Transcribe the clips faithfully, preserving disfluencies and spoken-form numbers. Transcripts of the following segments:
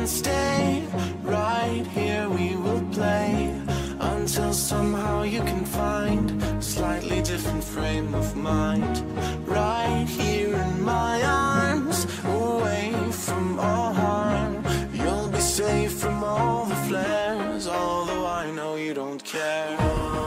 can stay right here, we will play until somehow you can find a slightly different frame of mind. Right here in my arms, away from all harm, you'll be safe from all the flares, although I know you don't care.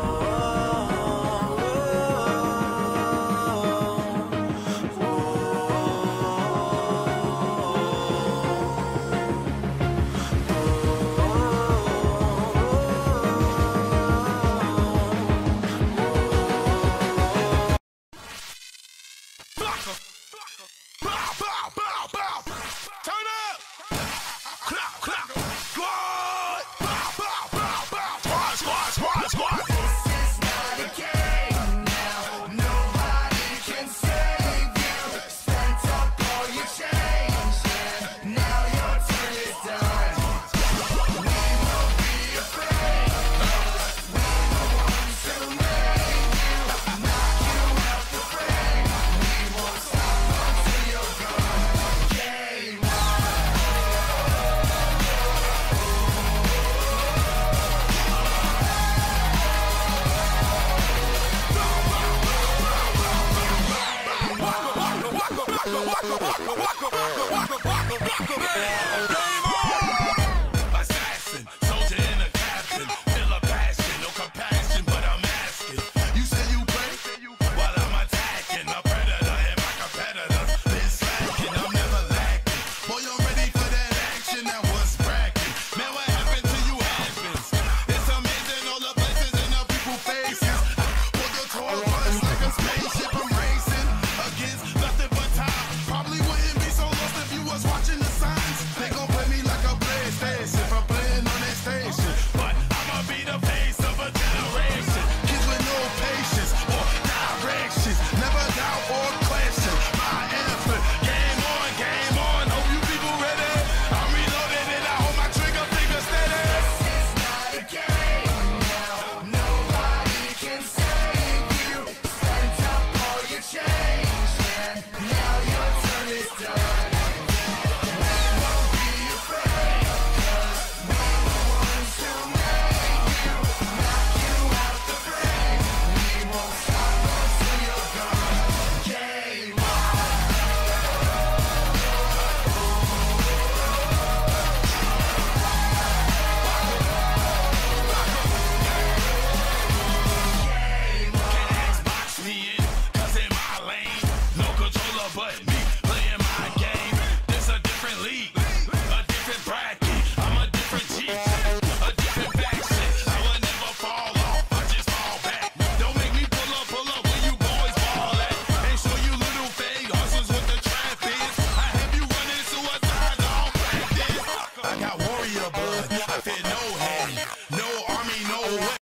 Assassin, soldier and a captain, feel a passion, no compassion, but I'm asking. You say you pray, while I'm attacking, a predator and my competitors been slacking. I'm never lacking. Boy, you're ready for that action. That was cracking. Man, what happened to you happens? It's amazing all the places and the people faces. Pull the tour bus like a spaceship. I'm racing against nothing but time. Probably wouldn't be so lost if you was watching the signs. They gon' play me like a PlayStation if I'm playing on that station, but I'ma be the face.